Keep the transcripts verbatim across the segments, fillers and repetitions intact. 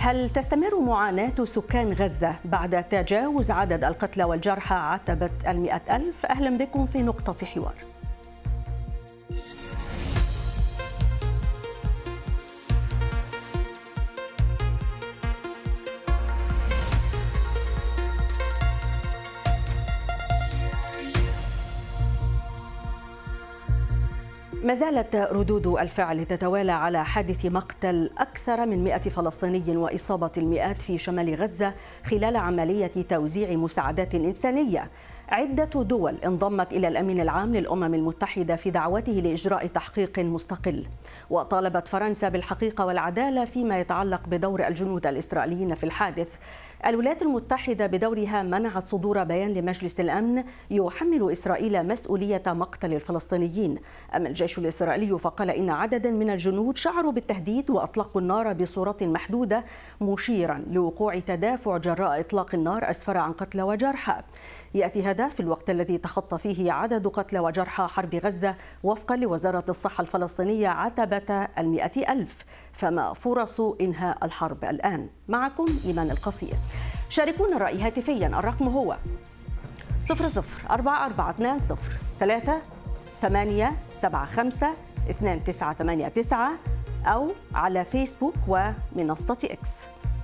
هل تستمر معاناة سكان غزة بعد تجاوز عدد القتلى والجرحى عتبة المئة ألف؟ أهلا بكم في نقطة حوار. ما زالت ردود الفعل تتوالى على حادث مقتل أكثر من مئة فلسطيني وإصابة المئات في شمال غزة خلال عملية توزيع مساعدات إنسانية. عدة دول انضمت إلى الأمين العام للأمم المتحدة في دعوته لإجراء تحقيق مستقل، وطالبت فرنسا بالحقيقة والعدالة فيما يتعلق بدور الجنود الإسرائيليين في الحادث. الولايات المتحدة بدورها منعت صدور بيان لمجلس الأمن يحمل إسرائيل مسؤولية مقتل الفلسطينيين. أما الجيش الإسرائيلي فقال إن عددا من الجنود شعروا بالتهديد وأطلقوا النار بصورة محدودة، مشيرا لوقوع تدافع جراء إطلاق النار أسفر عن قتلى وجرحى. يأتي هذا في الوقت الذي تخطى فيه عدد قتلى وجرحى حرب غزة وفقا لوزارة الصحة الفلسطينية عتبة المئة ألف. فما فرص إنهاء الحرب الآن؟ معكم إيمان القصير. شاركونا الرأي هاتفيا، الرقم هو صفر صفر أربعة أربعة اثنان صفر ثلاثة ثمانية سبعة خمسة اثنين تسعة ثمانية تسعة أو على فيسبوك ومنصة إكس.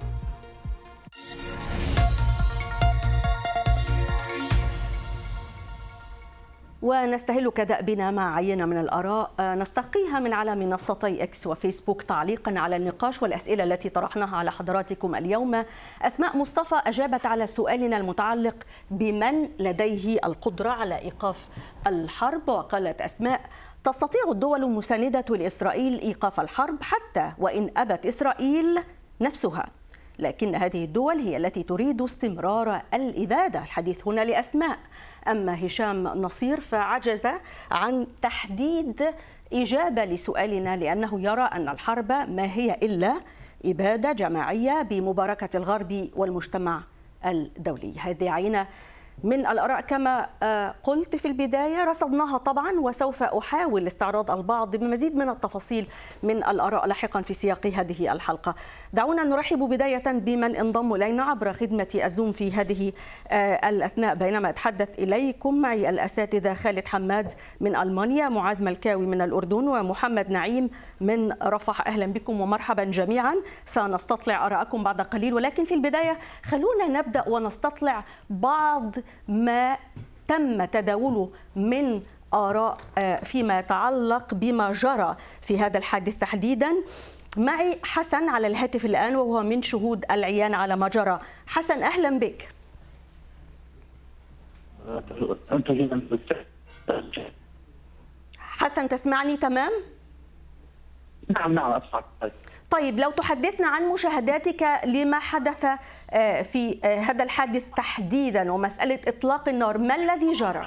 ونستهل كدأبنا مع عينة من الآراء نستقيها من على منصتي إكس وفيسبوك تعليقا على النقاش والأسئلة التي طرحناها على حضراتكم اليوم. أسماء مصطفى أجابت على سؤالنا المتعلق بمن لديه القدرة على إيقاف الحرب، وقالت أسماء: تستطيع الدول المساندة لإسرائيل إيقاف الحرب حتى وإن أبت إسرائيل نفسها، لكن هذه الدول هي التي تريد استمرار الإبادة. الحديث هنا لأسماء. أما هشام نصير فعجز عن تحديد إجابة لسؤالنا لأنه يرى أن الحرب ما هي إلا إبادة جماعية بمباركة الغرب والمجتمع الدولي. هذه عينة من الآراء كما قلت في البداية، رصدناها طبعا وسوف أحاول استعراض البعض بمزيد من التفاصيل من الآراء لاحقا في سياق هذه الحلقة. دعونا نرحب بداية بمن انضموا إلينا عبر خدمة الزوم في هذه الأثناء بينما أتحدث إليكم. معي الأساتذة خالد حماد من ألمانيا، معاذ ملكاوي من الأردن، ومحمد نعيم من رفح. أهلا بكم ومرحبا جميعا. سنستطلع آراءكم بعد قليل، ولكن في البداية خلونا نبدأ ونستطلع بعض ما تم تداوله من آراء فيما يتعلق بما جرى في هذا الحادث تحديدا. معي حسن على الهاتف الآن وهو من شهود العيان على ما جرى. حسن أهلا بك. حسن تسمعني تمام؟ نعم نعم أسمعك. طيب لو تحدثنا عن مشاهداتك لما حدث في هذا الحادث تحديدا ومسألة إطلاق النار، ما الذي جرى؟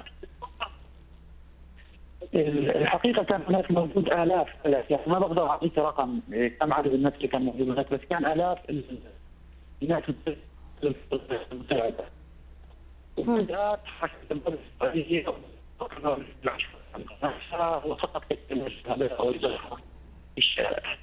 الحقيقة كان هناك موجود آلاف، يعني ما بقدر أعطيك رقم كم عدد الناس اللي كان موجود هناك، بس كان آلاف هناك المساعدة. وفجأة حكت البلد الإسرائيلية وفقط المشاهدات أو الجرحى في الشارع.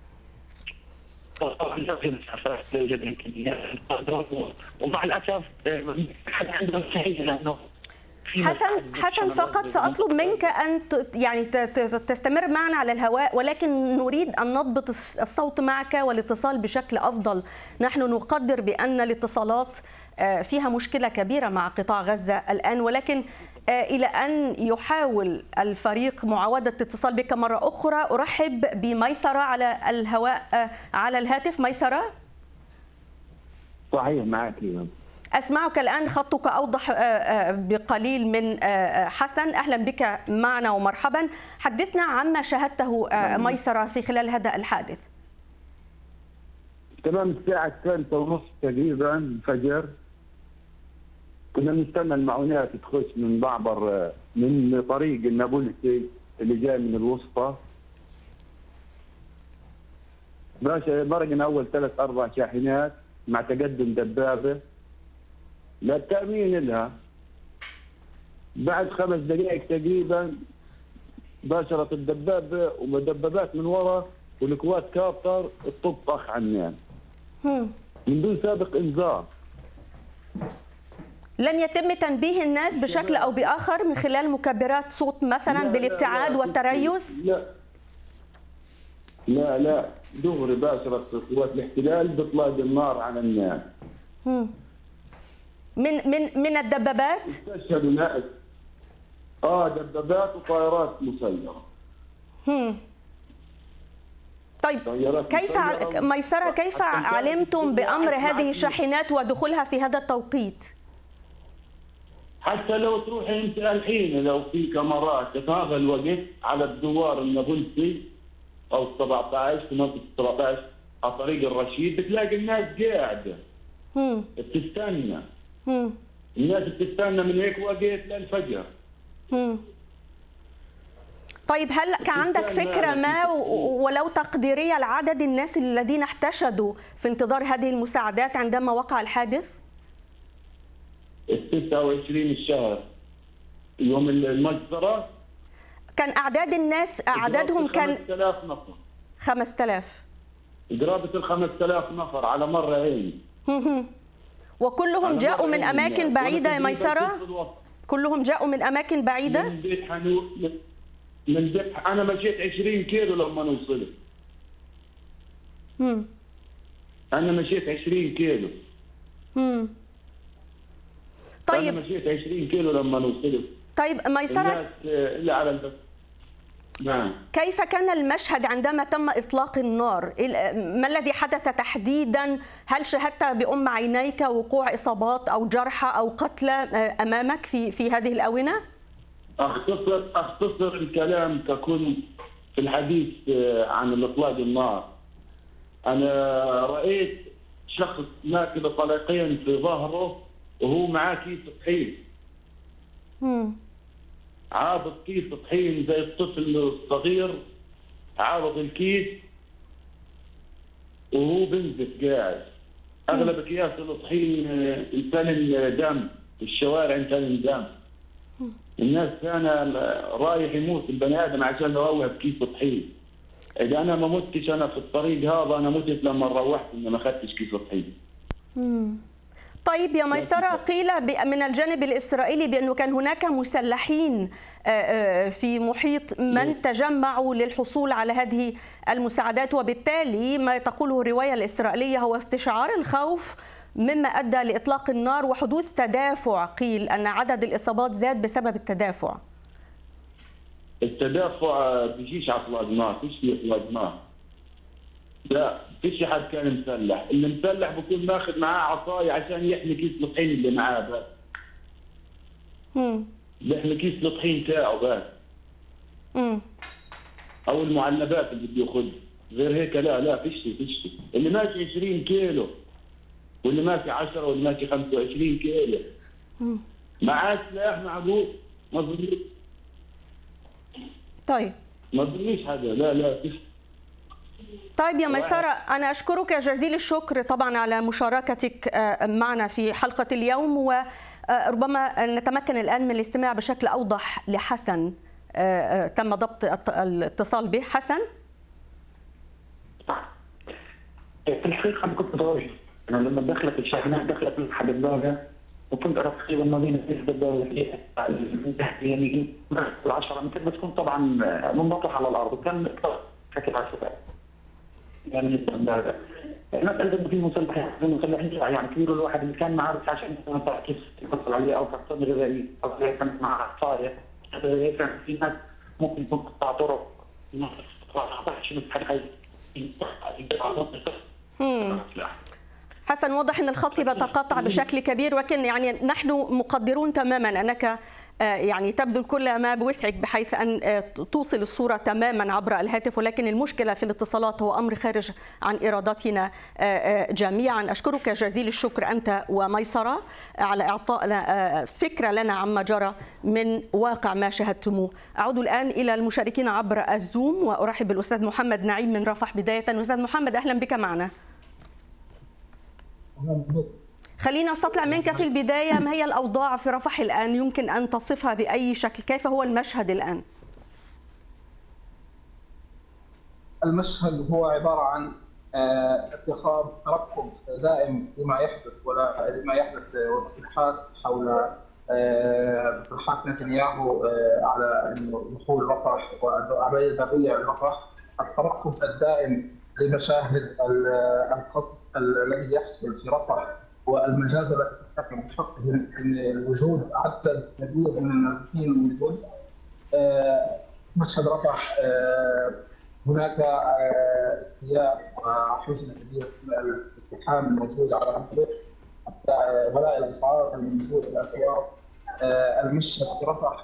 ومع الاسف عندنا مستحيل لانه حسن حسن فقط سأطلب منك أن يعني تستمر معنا على الهواء، ولكن نريد أن نضبط الصوت معك والاتصال بشكل أفضل. نحن نقدر بأن الاتصالات فيها مشكلة كبيرة مع قطاع غزة الآن، ولكن إلى أن يحاول الفريق معاودة الاتصال بك مرة أخرى. أرحب بميسرة على الهواء على الهاتف. ميسرة صحيح معك. أسمعك الآن، خطك أوضح بقليل من حسن. أهلا بك معنا ومرحبا. حدثنا عما شاهدته ميسرة في خلال هذا الحادث. تمام الساعة الثالثة ونصف تقريبا الفجر كنا بنستنى المعونات تخش من معبر من طريق النابلسي اللي جاي من الوسطى. باشا مرقنا أول ثلاث أربع شاحنات مع تقدم دبابة للتأمين لها. بعد خمس دقائق تقريبا باشرت الدبابة ومدببات من وراء والكوات كابتر الطب طخ عنان. من دون سابق انذار. لم يتم تنبيه الناس بشكل او باخر من خلال مكبرات صوت مثلا بالابتعاد والتريث؟ لا لا لا دغري باشرت قوات الاحتلال باطلاق النار على الناس. من من من الدبابات؟ استشهدوا ناس. اه دبابات وطائرات مسيره. هم. طيب كيف ميسرة كيف علمتم بأمر هذه الشاحنات ودخولها في هذا التوقيت؟ حتى لو تروحي انت الحين لو في كاميرات في هذا الوقت على الدوار النابلسي او سبعة عشر في منطقه سبعة عشر على طريق الرشيد بتلاقي الناس قاعده هم. بتستنى. هم. الناس بتستنى من هيك وقت للفجر. هم. طيب هل كان عندك فكرة ما ولو تقديرية لعدد الناس الذين احتشدوا في انتظار هذه المساعدات عندما وقع الحادث؟ تسعة وعشرين الشهر يوم المجزرة كان أعداد الناس أعدادهم كان خمسة آلاف نفر. خمسة آلاف قرابة ال خمسة آلاف نفر على مرة هي. وكلهم جاءوا من أماكن بعيدة يا ميسرة؟ كلهم جاءوا من أماكن بعيدة؟ من بيت حنو من بيت أنا مشيت عشرين كيلو لما وصلت. امم أنا مشيت عشرين كيلو. امم طيب أنا مشيت عشرين كيلو لما وصلت. طيب ميسرة الناس اللي على البس. نعم. كيف كان المشهد عندما تم إطلاق النار؟ ما الذي حدث تحديدا؟ هل شاهدت بأم عينيك وقوع إصابات أو جرحى أو قتلى أمامك في في هذه الآونة؟ أختصر أختصر الكلام ككل في الحديث عن إطلاق النار. أنا رأيت شخص ماكل طلقين في ظهره وهو معاه كيس طحين. امم عابط كيس طحين زي الطفل الصغير، عابط الكيس وهو بنزف قاعد. اغلب اكياس الطحين امتلن دم، الشوارع امتلن دم. الناس كان رايح يموت البني ادم عشان يروح بكيس طحين. اذا انا ما متش انا في الطريق هذا انا متت لما روحت اني ما اخذتش كيس طحين. امم طيب يا ميسرة، قيل من الجانب الإسرائيلي بأنه كان هناك مسلحين في محيط من تجمعوا للحصول على هذه المساعدات، وبالتالي ما تقوله الرواية الإسرائيلية هو استشعار الخوف مما أدى لإطلاق النار وحدوث تدافع. قيل أن عدد الإصابات زاد بسبب التدافع. التدافع بيجيش على إطلاق نار، فيش إطلاق نار. لا فيش حد كان مسلح، اللي مسلح بكون ماخذ معاه عصايه عشان يحمي كيس الطحين اللي معاه بس. امم بيحمي كيس الطحين تاعه بس. امم او المعلبات اللي بده ياخذها، غير هيك لا لا فيش فيش. اللي ماشي عشرين كيلو واللي ماشي عشرة واللي ماشي خمسة وعشرين كيلو امم معاه سلاح معقول مظبوط. طيب ما تظنيش حدا، لا لا فيش. طيب يا ميسرة، أنا أشكرك جزيل الشكر طبعا على مشاركتك معنا في حلقة اليوم، وربما نتمكن الآن من الاستماع بشكل أوضح لحسن تم ضبط الاتصال به. حسن؟ في الحقيقة أنا كنت متواجد، أنا لما دخلت الشاحنات دخلت من حد الدولة وكنت أرى تقريبا مدينة الدولة يعني العشرة متر، بس كنت طبعا منبطح على الأرض وكان بشكل عشوائي. يعني الناس قالت في مسلحين مسلحين يعني كبير الواحد اللي كان معاه بس عشان كيف يوصل عليه او تحصيل غذائي او كان معاه عصايه. كان في ناس ممكن يكون قطاع طرق ما حسن، واضح ان الخط يتقاطع بشكل كبير، ولكن يعني نحن مقدرون تماما انك يعني تبذل كل ما بوسعك بحيث ان توصل الصوره تماما عبر الهاتف، ولكن المشكله في الاتصالات هو امر خارج عن ارادتنا جميعا. اشكرك جزيل الشكر انت وميسره على اعطائنا فكره لنا عما جرى من واقع ما شاهدتموه. اعود الان الى المشاركين عبر الزوم وارحب بالاستاذ محمد نعيم من رفح. بدايه استاذ محمد، اهلا بك معنا. خلينا نستطلع منك في البداية ما هي الأوضاع في رفح الآن؟ يمكن أن تصفها بأي شكل؟ كيف هو المشهد الآن؟ المشهد هو عبارة عن اتخاذ ترقب دائم لما يحدث ولا لما يحدث وتصريحات حول تصريحات نتنياهو على دخول رفح وعمليه بريه لرفح، الترقب الدائم لمشاهد القصف الذي يحصل في رفح والمجازر التي ترتكب بحقه من وجود عدد كبير من النازحين الموجود. مشهد رفح هناك استياء وحزن كبير من الازدحام الموجود على الطريق، حتى غلاء الاسعار الموجود في الاسواق. المشهد في رفح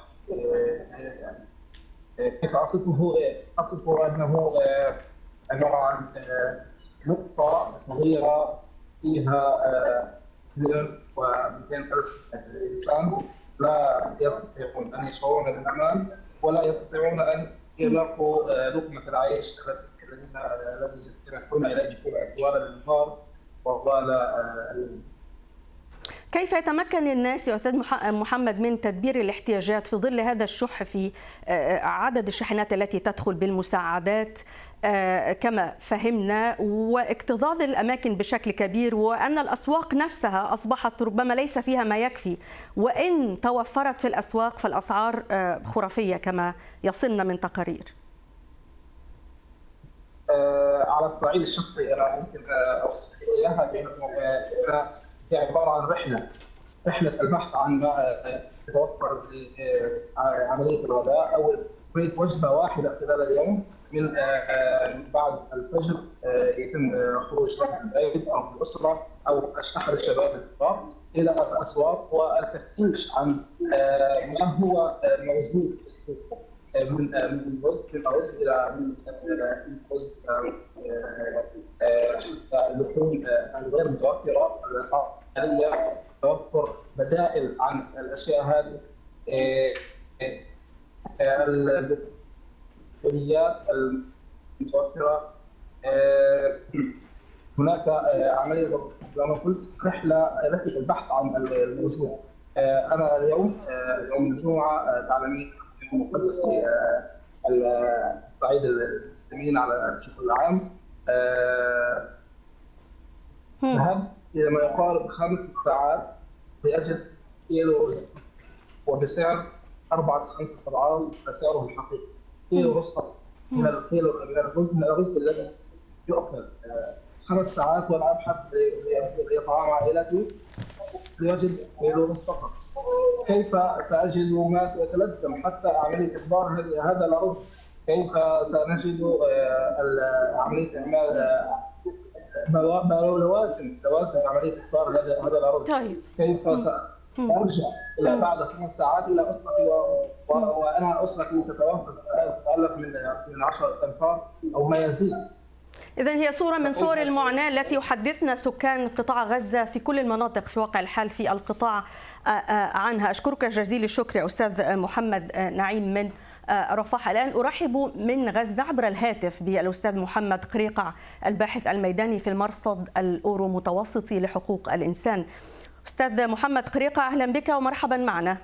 كيف اصفه؟ اصفه انه عباره عن نقطه صغيره فيها مليون ومئتين الف انسان لا يستطيعون ان يشعرون بالامان ولا يستطيعون ان يلاقوا لقمه العيش الذين الذي يسعون اليه طوال النهار وطوال. كيف يتمكن الناس يا أستاذ محمد من تدبير الاحتياجات في ظل هذا الشح في عدد الشاحنات التي تدخل بالمساعدات كما فهمنا، واكتظاظ الأماكن بشكل كبير، وأن الأسواق نفسها أصبحت ربما ليس فيها ما يكفي، وإن توفرت في الأسواق فالأسعار خرافية كما يصلنا من تقارير؟ على الصعيد الشخصي أنا ممكن أوصف إياها بأنه هي عبارة عن رحلة رحلة البحث عن ما يتوفر لعملية الغداء أو وجبة واحدة خلال اليوم. من بعد الفجر يتم خروج البيت أو الأسرة أو أحد الشباب الكبار إلى الأسواق والتفتيش عن ما هو موجود في السوق من من رز من رز إلى من رز اللحوم الغير متوفرة. الأسعار الحالية توفر بدائل عن الأشياء هذه. البنيات المتوفرة هناك عملية زي ما قلت رحلة رحلة البحث عن الموجود. أنا اليوم يوم الجمعة تعلمين مخلص في الصعيد المسلمين على بشكل عام. ذهبت إلى ما يقارب خمس ساعات لأجل كيلو رز وبسعر أربعة خمسة أضعاف سعره الحقيقي. كيلو رز من الكيلو من الرز من الرز الذي يؤكل خمس ساعات وأنا أبحث لطعام عائلتي لأجل كيلو رز فقط. كيف سأجد ما يتلزم حتى عملية إحضار هذا الأرز؟ كيف سنجد عملية إعمال لوازم لوازم عملية إحضار هذا هذا الأرز؟ كيف سأرجع إلى بعد خمس ساعات إلى أسرتي وأنا أسرتي تتألف من من عشرة أنفار أو ما يزيد. إذن هي صورة من صور المعاناة التي يحدثنا سكان قطاع غزة في كل المناطق في واقع الحال في القطاع عنها. أشكرك جزيل الشكر يا أستاذ محمد نعيم من رفح. الآن أرحب من غزة عبر الهاتف بالأستاذ محمد قريقع الباحث الميداني في المرصد الأورو متوسطي لحقوق الإنسان. أستاذ محمد قريقع أهلا بك ومرحبا معنا.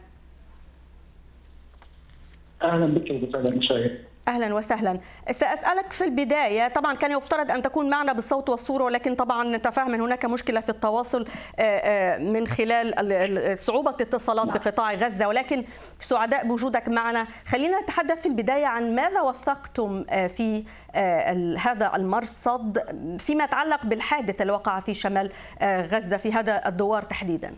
أهلا بك وبالسادة المشاهدين. أهلا وسهلا. سأسألك في البداية، طبعا كان يفترض أن تكون معنا بالصوت والصورة ولكن طبعا نتفهم أن هناك مشكلة في التواصل من خلال صعوبة اتصالات بقطاع غزة، ولكن سعداء بوجودك معنا. خلينا نتحدث في البداية عن ماذا وثقتم في هذا المرصد فيما يتعلق بالحادث اللي وقع في شمال غزة في هذا الدوار تحديدا.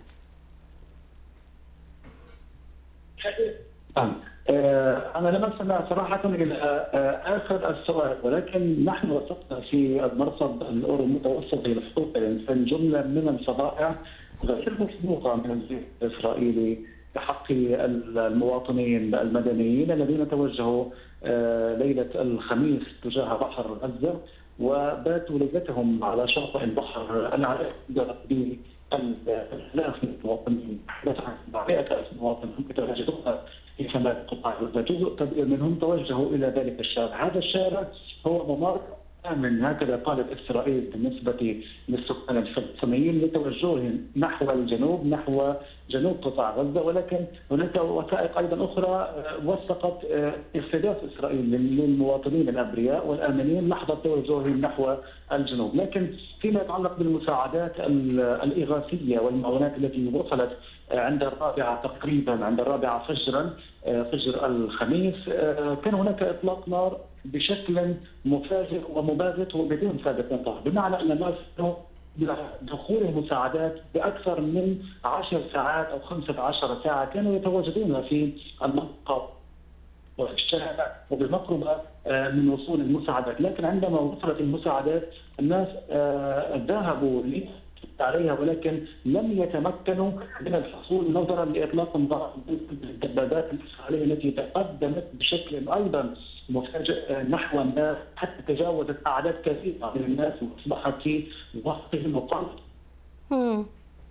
أنا لم أستمع صراحة إلى آخر السؤال، ولكن نحن وثقنا في المرصد الأورو المتوسطي لحقوق الإنسان جملة من الفضائح غير مسبوقة من الجيش الإسرائيلي بحق المواطنين المدنيين الذين توجهوا ليلة الخميس تجاه بحر غزة وباتوا ليلتهم على شاطئ البحر العربي بالآلاف من المواطنين، مئة ألف مواطن يتواجدون في شمال قطاع غزة. جزء كبير منهم توجهوا إلى ذلك الشارع. هذا الشارع هو ممر آمن، هكذا قالت إسرائيل بالنسبة للسكان الفلسطينيين لتوجههم نحو الجنوب، نحو جنوب قطاع غزة، ولكن هناك وثائق أيضا أخرى وثقت استهداف إسرائيل للمواطنين الأبرياء والآمنين لحظة توجههم نحو الجنوب. لكن فيما يتعلق بالمساعدات الإغاثية والمعونات التي وصلت عند الرابعة تقريبا، عند الرابعة فجرا فجر الخميس، كان هناك إطلاق نار بشكل مفاجئ ومباغت وبدون سابق نطاق، بمعنى ان الناس دخول المساعدات باكثر من عشر ساعات او خمسة عشر ساعه كانوا يتواجدون في المنطقه وفي الشارع وبالمقربه من وصول المساعدات، لكن عندما وصلت المساعدات الناس ذهبوا عليها ولكن لم يتمكنوا من الحصول نظرا لاطلاق الدبابات الاسرائيليه التي تقدمت بشكل ايضا مفاجئ نحو الناس حتى تجاوزت اعداد كثيره من الناس واصبحت في وسطهم وقلب. امم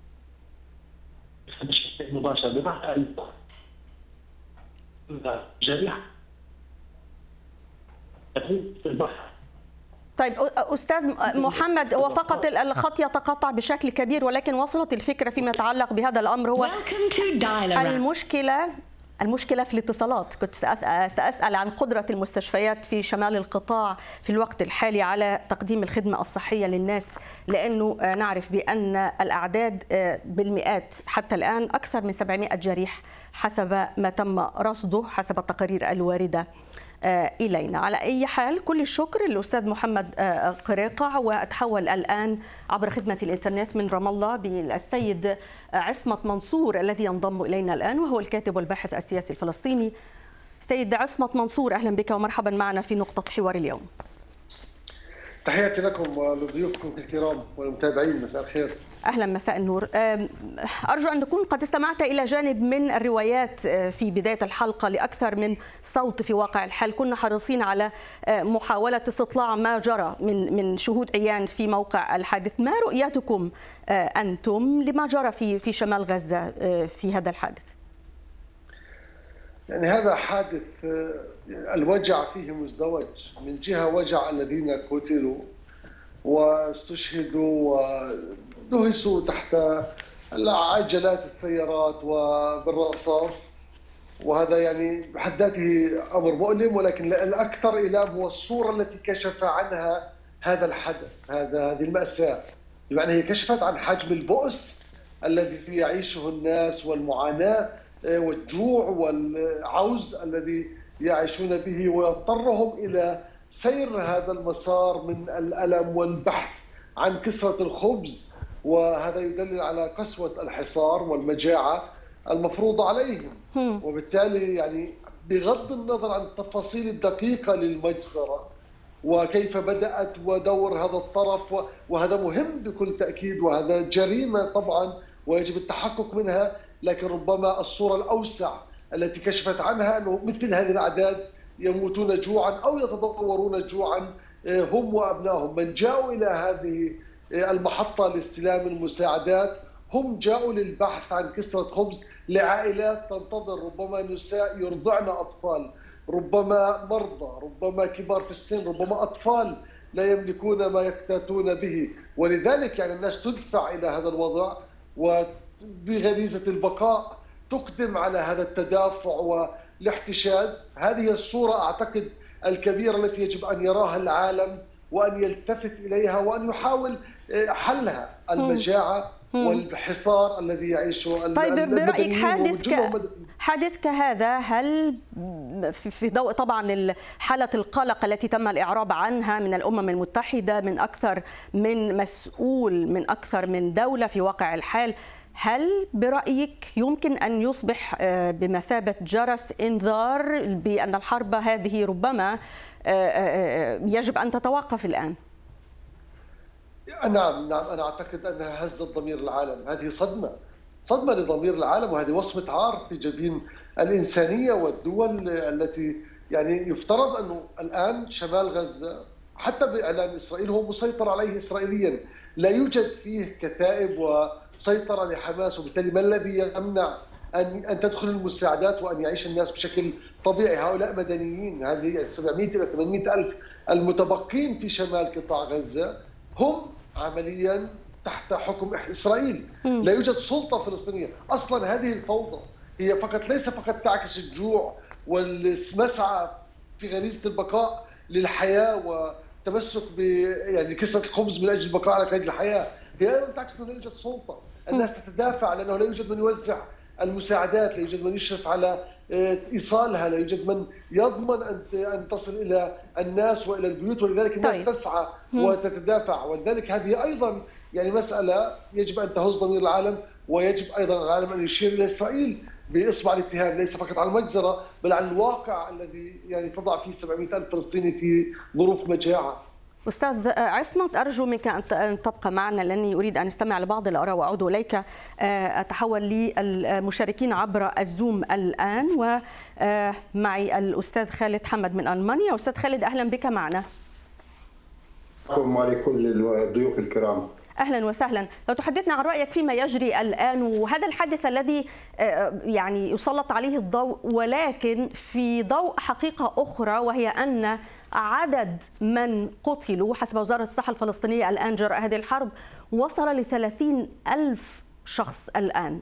بشكل مباشر بمعنى جريحه في البحر. طيب أستاذ محمد، هو فقط الخط يتقطع بشكل كبير، ولكن وصلت الفكرة فيما يتعلق بهذا الأمر. هو المشكلة المشكلة في الاتصالات. كنت سأسأل عن قدرة المستشفيات في شمال القطاع في الوقت الحالي على تقديم الخدمة الصحية للناس، لأنه نعرف بأن الأعداد بالمئات حتى الآن، أكثر من سبعمئة جريح حسب ما تم رصده حسب التقارير الواردة إلينا. على أي حال كل الشكر للأستاذ محمد قريقع، وأتحول الآن عبر خدمة الإنترنت من رام الله بالسيد عصمت منصور الذي ينضم إلينا الآن، وهو الكاتب والباحث السياسي الفلسطيني. سيد عصمت منصور، أهلا بك ومرحبا معنا في نقطة حوار اليوم. تحياتي لكم ولضيوفكم الكرام والمتابعين، مساء الخير. أهلا، مساء النور. أرجو أن تكون قد استمعت إلى جانب من الروايات في بداية الحلقة لأكثر من صوت في واقع الحال. كنا حريصين على محاولة استطلاع ما جرى من من شهود عيان في موقع الحادث. ما رؤيتكم أنتم لما جرى في في شمال غزة في هذا الحادث؟ يعني هذا حادث الوجع فيه مزدوج، من جهة وجع الذين قتلوا واستشهدوا ودهسوا تحت عجلات السيارات وبالرصاص، وهذا يعني بحد ذاته امر مؤلم، ولكن الاكثر الام هو الصوره التي كشف عنها هذا الحدث، هذا هذه المأساة. يعني هي كشفت عن حجم البؤس الذي يعيشه الناس والمعاناه والجوع والعوز الذي يعيشون به، ويضطرهم الى سير هذا المسار من الألم والبحث عن كسرة الخبز، وهذا يدلل على قسوة الحصار والمجاعة المفروضة عليهم. وبالتالي يعني بغض النظر عن التفاصيل الدقيقة للمجزرة وكيف بدأت ودور هذا الطرف، وهذا مهم بكل تأكيد، وهذا جريمة طبعا ويجب التحقق منها، لكن ربما الصورة الأوسع التي كشفت عنها أنه مثل هذه الأعداد يموتون جوعا أو يتضورون جوعا هم وأبنائهم. من جاءوا إلى هذه المحطة لاستلام المساعدات هم جاءوا للبحث عن كسرة خبز لعائلات تنتظر، ربما نساء يرضعن أطفال، ربما مرضى، ربما كبار في السن، ربما أطفال لا يملكون ما يقتاتون به. ولذلك يعني الناس تدفع إلى هذا الوضع وبغريزة البقاء تقدم على هذا التدافع والاحتشاد. هذه الصورة أعتقد الكبيرة التي يجب أن يراها العالم وأن يلتفت إليها وأن يحاول حلها، المجاعة والحصار الذي يعيشه. طيب برأيك حادث ك... حادث كهذا، هل في ضوء طبعا حالة القلق التي تم الإعراب عنها من الأمم المتحدة من أكثر من مسؤول من أكثر من دولة في واقع الحال، هل برأيك يمكن أن يصبح بمثابة جرس إنذار بأن الحرب هذه ربما يجب أن تتوقف الآن؟ نعم نعم أنا أعتقد أنها هزت ضمير العالم. هذه صدمة صدمة لضمير العالم، وهذه وصمة عار في جبين الإنسانية والدول التي يعني يفترض أنه الآن شمال غزة حتى بإعلان إسرائيل هو مسيطر عليه إسرائيليا، لا يوجد فيه كتائب وسيطرة لحماس، وبالتالي ما الذي يمنع ان ان تدخل المساعدات وان يعيش الناس بشكل طبيعي. هؤلاء مدنيين، هذه سبعمئة الى ثمانمئة الف المتبقين في شمال قطاع غزه هم عمليا تحت حكم اسرائيل. لا يوجد سلطه فلسطينيه اصلا. هذه الفوضى هي فقط ليس فقط تعكس الجوع والمسعى في غريزه البقاء للحياه وتمسك ب يعني كسرة الخبز من اجل البقاء على قيد الحياه، هي ايضا تعكس انه لا يوجد سلطه. الناس تتدافع لانه لا يوجد من يوزع المساعدات، لا يوجد من يشرف على ايصالها، لا يوجد من يضمن ان ان تصل الى الناس والى البيوت، ولذلك الناس طيب. تسعى وتتدافع. ولذلك هذه ايضا يعني مساله يجب ان تهز ضمير العالم، ويجب ايضا العالم ان يشير الى اسرائيل باصبع الاتهام ليس فقط على المجزره بل على الواقع الذي يعني تضع فيه سبعمئة الف فلسطيني في ظروف مجاعه. أستاذ عصمت، أرجو منك أن تبقى معنا لأني أريد أن أستمع لبعض الآراء وأعود إليك. أتحول للمشاركين عبر الزوم الآن، ومعي الأستاذ خالد حمد من ألمانيا. أستاذ خالد، أهلا بك معنا. ولكل الضيوف الكرام. أهلا وسهلا. لو تحدثنا عن رأيك فيما يجري الآن، وهذا الحادث الذي يعني يسلط عليه الضوء ولكن في ضوء حقيقة أخرى، وهي أن عدد من قتلوا حسب وزارة الصحة الفلسطينية الآن جراء هذه الحرب وصل لثلاثين ألف شخص الآن.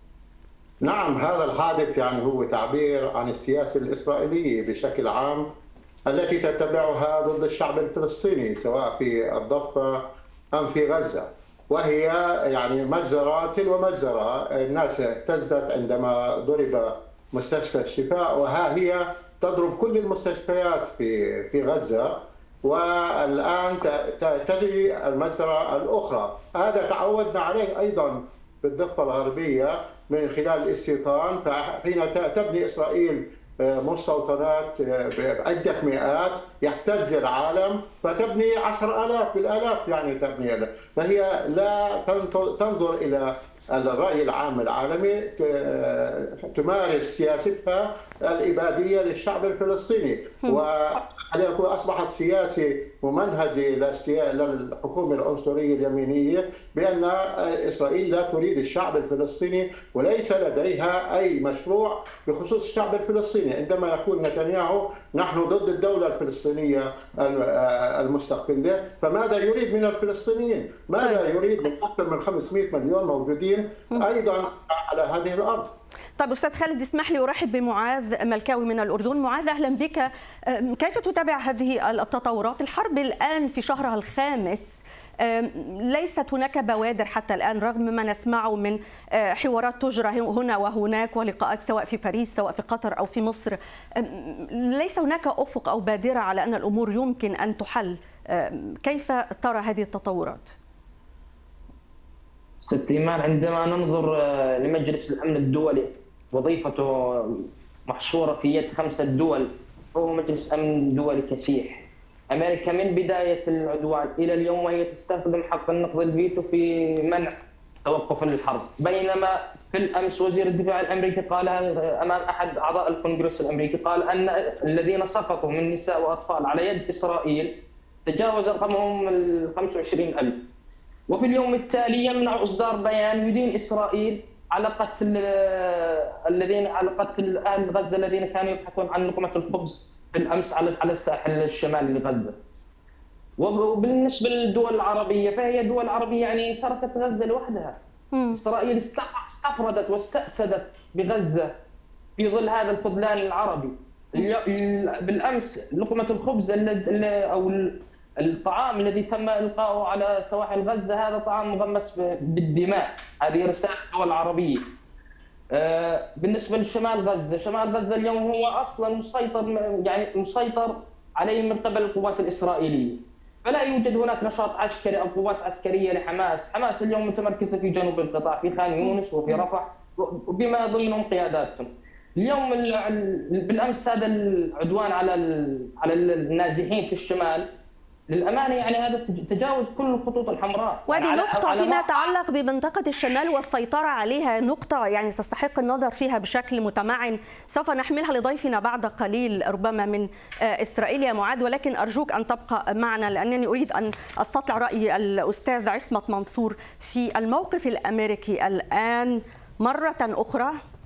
نعم، هذا الحادث يعني هو تعبير عن السياسة الإسرائيلية بشكل عام التي تتبعها ضد الشعب الفلسطيني سواء في الضفة أم في غزة، وهي يعني مجزرة تلو مجزرة. الناس اهتزت عندما ضرب مستشفى الشفاء، وها هي تضرب كل المستشفيات في في غزة، والآن تجري المجزرة الأخرى. هذا تعودنا عليه أيضا في الضفة الغربية من خلال الاستيطان، فحين تبني إسرائيل مستوطنات بعدة مئات يحتج العالم فتبني عشر آلاف بالآلاف يعني تبني، فهي لا تنظر إلى الرأي العام العالمي، تمارس سياستها الإبادية للشعب الفلسطيني، وخلينا نقول أصبحت سياسة ممنهجة للحكومة العنصرية اليمينية بأن إسرائيل لا تريد الشعب الفلسطيني وليس لديها أي مشروع بخصوص الشعب الفلسطيني. عندما يقول نتنياهو نحن ضد الدولة الفلسطينية المستقلة، فماذا يريد من الفلسطينيين؟ ماذا يريد من أكثر من خمسمئة مليون موجودين أيضا على هذه الأرض؟ طيب أستاذ خالد، اسمح لي أرحب بمعاذ ملكاوي من الأردن. معاذ، أهلا بك. كيف تتابع هذه التطورات؟ الحرب الآن في شهرها الخامس، ليست هناك بوادر حتى الآن رغم ما نسمعه من حوارات تجرى هنا وهناك ولقاءات سواء في باريس سواء في قطر أو في مصر. ليس هناك أفق أو بادرة على أن الأمور يمكن أن تحل. كيف ترى هذه التطورات؟ ست إيمان، عندما ننظر لمجلس الأمن الدولي وظيفته محصورة في يد خمسة دول، هو مجلس أمن دولي كسيح. أمريكا من بداية العدوان إلى اليوم وهي تستخدم حق النقض الفيتو في منع توقف الحرب، بينما في الأمس وزير الدفاع الأمريكي قال أمام أحد أعضاء الكونغرس الأمريكي، قال أن الذين سقطوا من نساء وأطفال على يد إسرائيل تجاوز رقمهم ال خمسة وعشرين ألف. وفي اليوم التالي يمنع إصدار بيان يدين إسرائيل على قتل الذين على قتل أهل غزة الذين كانوا يبحثون عن لقمة الخبز في الأمس على على الساحل الشمالي لغزة. وبالنسبة للدول العربية فهي دول عربية يعني تركت غزة لوحدها. إسرائيل استفردت واستأسدت بغزة في ظل هذا الخذلان العربي. بالأمس لقمة الخبز أو الطعام الذي تم إلقاؤه على سواحل غزة هذا طعام مغمس بالدماء. هذه رسالة الدول العربية. بالنسبة لشمال غزة، شمال غزة اليوم هو أصلا مسيطر يعني مسيطر عليه من قبل القوات الإسرائيلية، فلا يوجد هناك نشاط عسكري أو قوات عسكرية لحماس. حماس اليوم متمركزة في جنوب القطاع في خان يونس وفي رفح وبما ضمنهم قياداتهم. اليوم بالأمس هذا العدوان على على النازحين في الشمال للأمانة يعني هذا تجاوز كل الخطوط الحمراء. وهذه يعني نقطة فيما يتعلق بمنطقة الشمال والسيطرة عليها، نقطة يعني تستحق النظر فيها بشكل متمعن، سوف نحملها لضيفنا بعد قليل ربما من إسرائيل يا معاذ، ولكن أرجوك أن تبقى معنا لأنني أريد أن أستطلع رأي الأستاذ عصمت منصور في الموقف الأمريكي الآن مرة أخرى.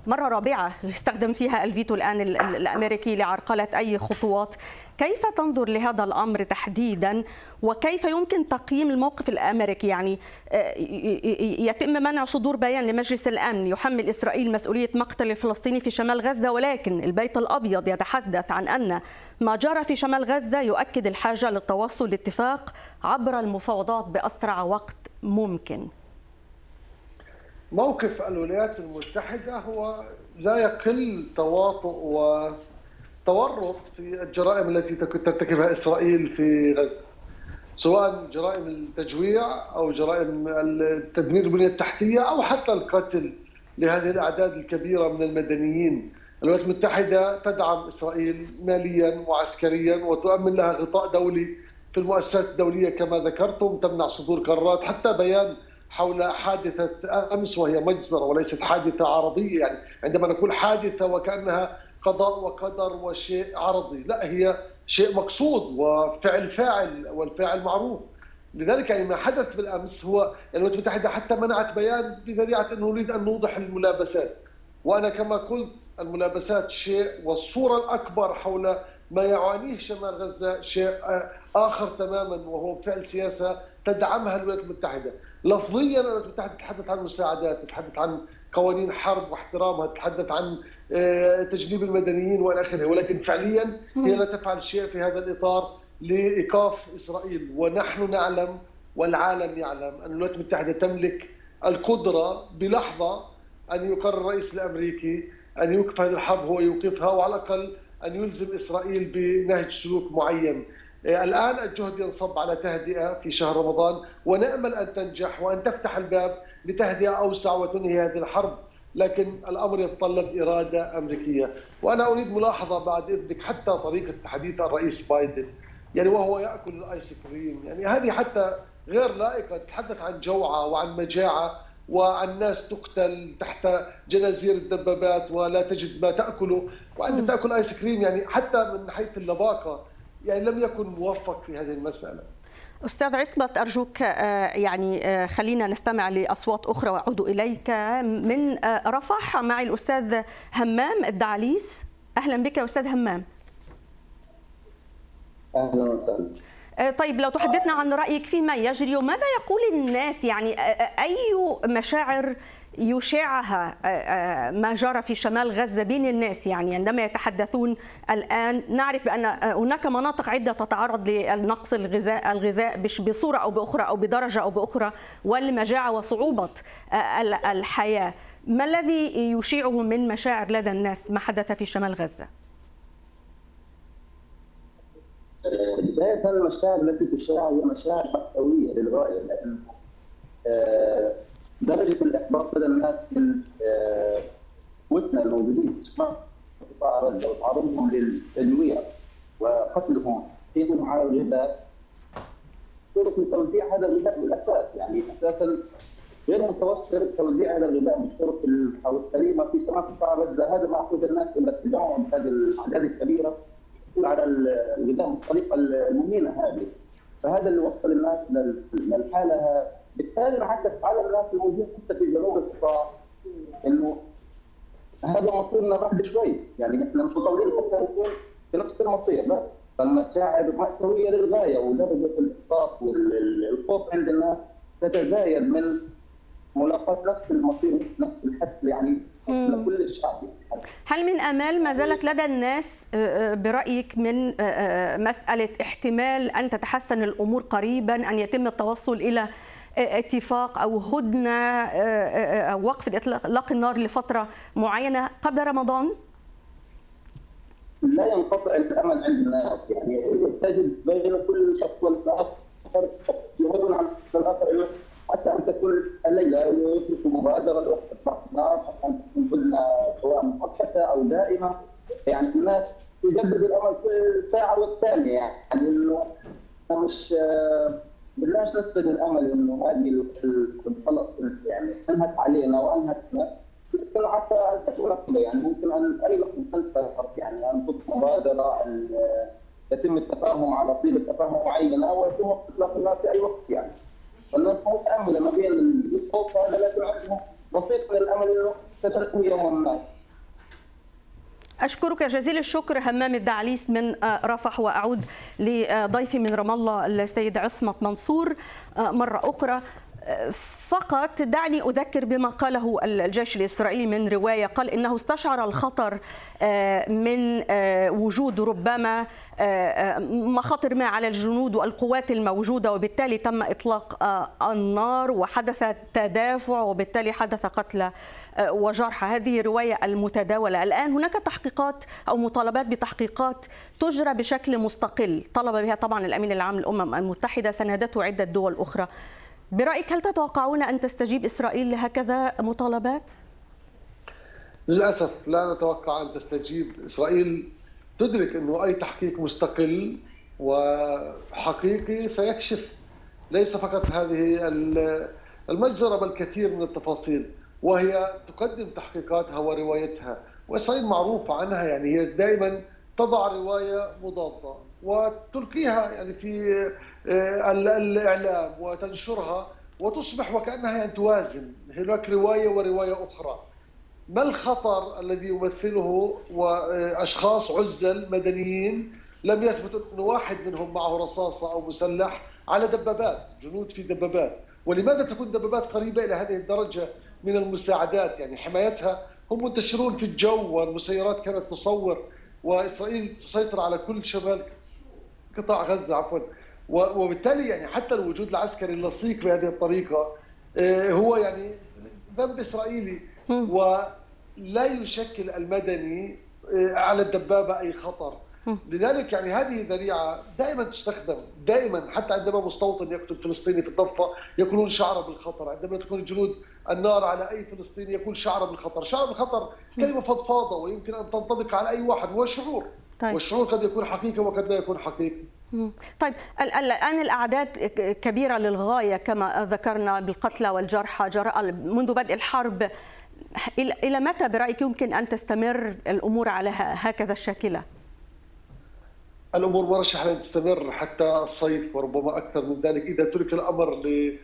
مرة رابعة يستخدم فيها الفيتو الآن الأمريكي لعرقلة أي خطوات. كيف تنظر لهذا الأمر تحديدا وكيف يمكن تقييم الموقف الأمريكي؟ يعني يتم منع صدور بيان لمجلس الأمن يحمل إسرائيل مسؤولية مقتل الفلسطيني في شمال غزة، ولكن البيت الأبيض يتحدث عن أن ما جرى في شمال غزة يؤكد الحاجة للتوصل لاتفاق عبر المفاوضات بأسرع وقت ممكن. موقف الولايات المتحدة هو لا يقل تواطؤ وتورط في الجرائم التي ترتكبها إسرائيل في غزة، سواء جرائم التجويع أو جرائم تدمير البنية التحتية أو حتى القتل لهذه الأعداد الكبيرة من المدنيين. الولايات المتحدة تدعم إسرائيل ماليا وعسكريا وتؤمن لها غطاء دولي في المؤسسات الدولية كما ذكرتم، تمنع صدور قرارات. حتى بيان حول حادثة أمس وهي مجزرة وليست حادثة عرضية، يعني عندما نقول حادثة وكأنها قضاء وقدر وشيء عرضي، لا، هي شيء مقصود وفعل فاعل والفاعل معروف. لذلك يعني ما حدث بالأمس هو الولايات المتحدة حتى منعت بيان بذريعة أنه نريد أن نوضح الملابسات، وأنا كما قلت الملابسات شيء والصورة الأكبر حول ما يعانيه شمال غزة شيء آخر تماما، وهو فعل سياسة تدعمها الولايات المتحدة. لفظيا الولايات المتحدة تتحدث عن مساعدات، تتحدث عن قوانين حرب واحترامها، تتحدث عن تجنيب المدنيين والى اخره، ولكن فعليا هي لا تفعل شيء في هذا الاطار لايقاف اسرائيل. ونحن نعلم والعالم يعلم ان الولايات المتحدة تملك القدرة بلحظة ان يقرر الرئيس الامريكي ان يوقف هذه الحرب هو يوقفها، وعلى الاقل ان يلزم اسرائيل بنهج سلوك معين. الآن الجهد ينصب على تهدئة في شهر رمضان، ونأمل أن تنجح وأن تفتح الباب لتهدئة أوسع وتنهي هذه الحرب، لكن الأمر يتطلب إرادة أمريكية. وأنا أريد ملاحظة بعد إذنك، حتى طريقة حديث الرئيس بايدن يعني وهو يأكل الآيس كريم، يعني هذه حتى غير لائقة. تتحدث عن جوعة وعن مجاعة وعن ناس تقتل تحت جنازير الدبابات ولا تجد ما تأكله، وأنت تأكل آيس كريم. يعني حتى من حيث اللباقة يعني لم يكن موفق في هذه المسألة. أستاذ عصمت أرجوك يعني خلينا نستمع لأصوات أخرى وأعود إليك. من رفح معي الأستاذ همام الدعاليس. أهلا بك يا أستاذ همام. أهلا وسهلا. طيب لو تحدثنا عن رأيك فيما يجري وماذا يقول الناس، يعني أي مشاعر يشاعها ما جرى في شمال غزة بين الناس؟ يعني عندما يتحدثون الآن نعرف بأن هناك مناطق عدة تتعرض للنقص الغذاء الغذاء بصورة أو بأخرى أو بدرجة أو بأخرى والمجاعة وصعوبة الحياة. ما الذي يشيعه من مشاعر لدى الناس ما حدث في شمال غزة؟ بداية المشاعر التي تشاع هي مشاعر مأساوية للغاية، لأن درجة الإحباط لدى الناس من قوتنا الموجودين في شمال قطاع غزة وتعرضهم للتجويع وقتلهم حينهم على الغذاء، طرق لتوزيع هذا الغذاء بالأساس، يعني أساسا غير متوفر توزيع هذا الغذاء بالطرق أو السليمة في شمال قطاع غزة. هذا ما أخذ الناس إلى التجمع بهذه الأعداد الكبيرة على الغذاء بالطريقة المهينة هذه، فهذا اللي وصل الناس للحالة. بالتالي انعكس على الناس الموجودين حتى في جنوب القطاع انه هذا مصيرنا بعد شوي، يعني احنا متطورين حتى نكون في نفس المصير، بس فالمشاعر مأساوية للغاية، ودرجة الإحباط والخوف عند الناس تتزايد من ملاقاة نفس المصير نفس الحدث يعني لكل الشعب. هل من آمال ما زالت لدى الناس برأيك من مسألة احتمال أن تتحسن الأمور قريبا، أن يتم التوصل إلى اتفاق أو هدنة أو وقف إطلاق النار لفترة معينة قبل رمضان؟ لا ينقطع الأمل عند الناس، يعني تجد بين كل شخص والآخر شخص يهون عن الآخر عسى أن تكون الليلة يترك مبادرة لوقف إطلاق النار، عسى أن تكون هدنة سواء مؤقتة أو دائمة. يعني الناس تجدد الأمل كل ساعة والثانية، يعني إنه مش بلاش نفقد الامل انه هذه الخلق يعني انهت علينا وانهتنا، ممكن حتى ان تكون كذا، يعني ممكن ان اي لحظه تنتهي، يعني ان تطلق مبادره ان يتم التفاهم على طيله تفاهم معينه او يتم اطلاق النار في اي وقت. يعني فالناس متامله ما بين الخوف هذا، لكن عندهم بسيط من الامل انه ستكون يوما ما. أشكرك جزيل الشكر همام الدعليس من رفح، وأعود لضيفي من رام الله السيد عصمت منصور مرة أخرى. فقط دعني أذكر بما قاله الجيش الإسرائيلي من رواية، قال إنه استشعر الخطر من وجود ربما مخاطر ما على الجنود والقوات الموجودة، وبالتالي تم إطلاق النار وحدث تدافع وبالتالي حدث قتلى وجرحى. هذه رواية المتداولة. الآن هناك تحقيقات أو مطالبات بتحقيقات تجرى بشكل مستقل طلب بها طبعا الأمين العام للأمم المتحدة، ساندته عدة دول أخرى. برأيك هل تتوقعون أن تستجيب إسرائيل لهكذا مطالبات؟ للأسف لا نتوقع أن تستجيب. إسرائيل تدرك أنه أي تحقيق مستقل وحقيقي سيكشف ليس فقط هذه المجزرة بل كثير من التفاصيل، وهي تقدم تحقيقاتها وروايتها. وإسرائيل معروفة عنها، يعني هي دائما تضع رواية مضادة وتلقيها يعني في الإعلام وتنشرها وتصبح وكأنها يعني توازن، هناك رواية ورواية أخرى. ما الخطر الذي يمثله وأشخاص عزل مدنيين لم يثبت أن واحد منهم معه رصاصة أو مسلح على دبابات، جنود في دبابات؟ ولماذا تكون دبابات قريبة إلى هذه الدرجة من المساعدات؟ يعني حمايتها هم منتشرون في الجو، والمسيرات كانت تصور، وإسرائيل تسيطر على كل شمال قطاع غزة عفوا. وبالتالي يعني حتى الوجود العسكري اللصيق بهذه الطريقة هو يعني ذنب إسرائيلي، ولا يشكل المدني على الدبابة أي خطر. لذلك يعني هذه ذريعة دائما تستخدم، دائما حتى عندما مستوطن يقتل فلسطيني في الضفة يكونون شعر بالخطر، عندما تكون الجنود النار على أي فلسطيني يكون شعر بالخطر. شعر بالخطر كلمة فضفاضة ويمكن أن تنطبق على أي واحد، هو شعور. طيب. والشعور قد يكون حقيقي وقد لا يكون حقيقي. طيب الآن الأعداد كبيرة للغاية كما ذكرنا بالقتلى والجرحى جراء منذ بدء الحرب. إلى متى برأيك يمكن أن تستمر الأمور على هكذا الشاكلة؟ الأمور مرشحة لن تستمر حتى الصيف وربما أكثر من ذلك إذا ترك الأمر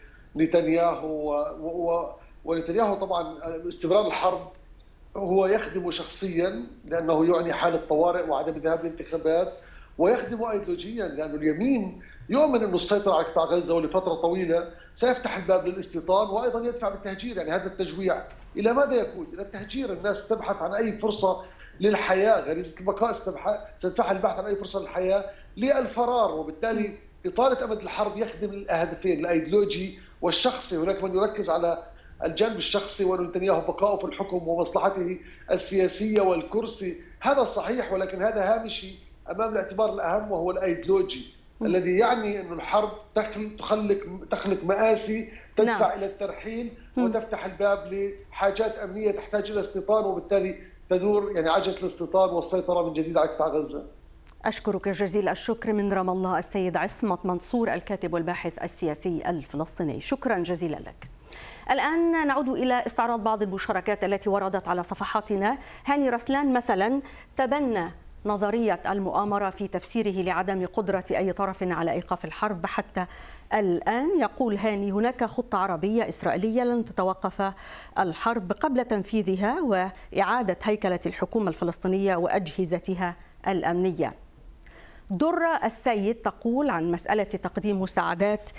لنتنياهو. ونتنياهو طبعا استمرار الحرب هو يخدم شخصيا لأنه يعني حالة طوارئ وعدم الذهاب للانتخابات، ويخدم ايديولوجيا لأن اليمين يؤمن أن السيطرة على قطاع غزة ولفترة طويلة سيفتح الباب للاستيطان وأيضا يدفع بالتهجير. يعني هذا التجويع إلى ماذا يكون؟ إلى التهجير. الناس تبحث عن أي فرصة للحياة، غريزة البقاء ستدفعها البحث عن أي فرصة للحياة للفرار، وبالتالي إطالة أمد الحرب يخدم الهدفين الأيديولوجي والشخصي. هناك من يركز على الجانب الشخصي وأن نتنياهو بقاؤه في الحكم ومصلحته السياسية والكرسي، هذا صحيح، ولكن هذا هامشي أمام الاعتبار الأهم وهو الأيديولوجي الذي يعني أن الحرب تخلق تخلق مآسي تدفع نعم. إلى الترحيل وتفتح الباب لحاجات أمنية تحتاج إلى استيطان، وبالتالي تدور يعني عجلة الاستيطان والسيطرة من جديد على قطاع غزة. أشكرك جزيل الشكر من رام الله السيد عصمت منصور الكاتب والباحث السياسي الفلسطيني، شكرا جزيلا لك. الآن نعود إلى استعراض بعض المشاركات التي وردت على صفحاتنا. هاني رسلان مثلا تبنى نظرية المؤامرة في تفسيره لعدم قدرة أي طرف على إيقاف الحرب حتى الآن. يقول هاني هناك خطة عربية إسرائيلية لن تتوقف الحرب قبل تنفيذها وإعادة هيكلة الحكومة الفلسطينية وأجهزتها الأمنية. درة السيد تقول عن مسألة تقديم مساعدات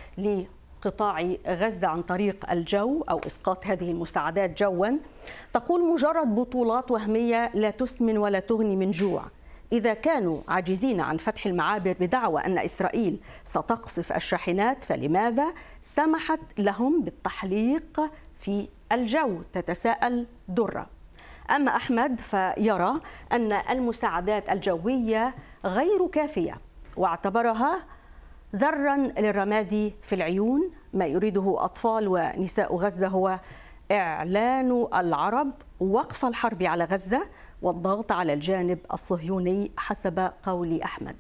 لقطاع غزة عن طريق الجو أو إسقاط هذه المساعدات جوا، تقول مجرد بطولات وهمية لا تسمن ولا تغني من جوع. إذا كانوا عاجزين عن فتح المعابر بدعوى أن إسرائيل ستقصف الشاحنات فلماذا سمحت لهم بالتحليق في الجو؟ تتساءل درة. أما أحمد فيرى أن المساعدات الجوية غير كافية واعتبرها ذرا للرماد في العيون. ما يريده أطفال ونساء غزة هو إعلان العرب وقف الحرب على غزة والضغط على الجانب الصهيوني حسب قول أحمد.